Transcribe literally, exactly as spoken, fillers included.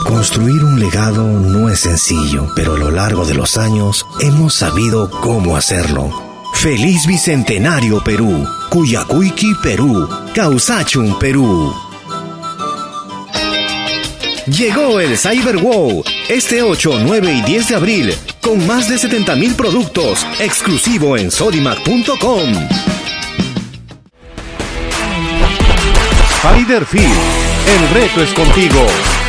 Construir un legado no es sencillo, pero a lo largo de los años hemos sabido cómo hacerlo. ¡Feliz Bicentenario Perú! Cuyacuyqui Perú, Causachum Perú. Llegó el Cyber Wow, este ocho, nueve y diez de abril, con más de setenta mil productos, exclusivo en sodimac punto com. Spiderfield, el reto es contigo.